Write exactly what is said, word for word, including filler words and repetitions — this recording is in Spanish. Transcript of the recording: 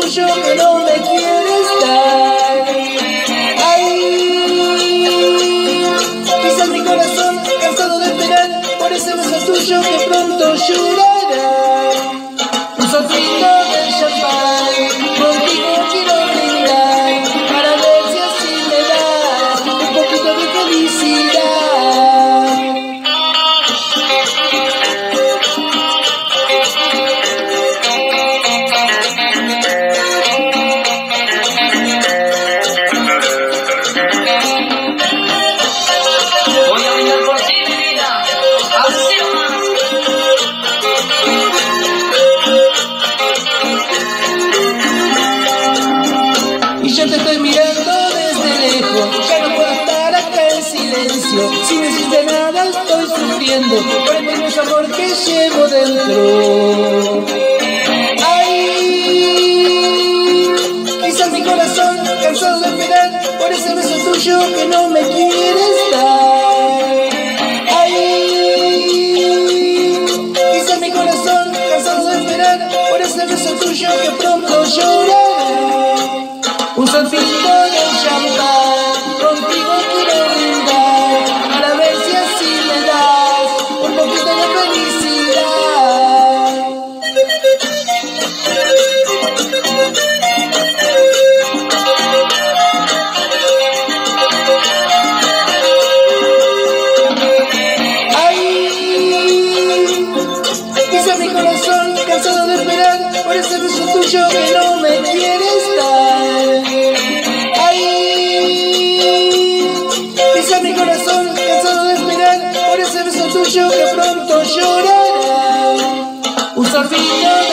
tuyo que no me quieres dar. Ay, quizás mi corazón cansado de esperar por ese beso tuyo que pronto llorará. Un sopito de champán contigo quiero brindar para ver si así me das un poquito de felicidad. Voy a brindar por ti, mi vida. Así nomás. Y yo te estoy mirando desde lejos, ya no puedo estar acá en silencio. Sin decirte nada estoy sufriendo por el inmenso amor que llevo dentro. Ay, quizás mi corazón cansado de esperar por ese beso tuyo que no me quieres dar. Ay, quizás mi corazón cansado de esperar por ese beso tuyo que pronto llorará. Un sopito de champán contigo quiero brindar para ver si así me das un poquito de felicidad. Ay, quizás mi corazón cansado de esperar por ese beso tuyo que no me quieres dar. Quizá mi corazón cansado de esperar por ese beso tuyo que pronto llorará. Un sopito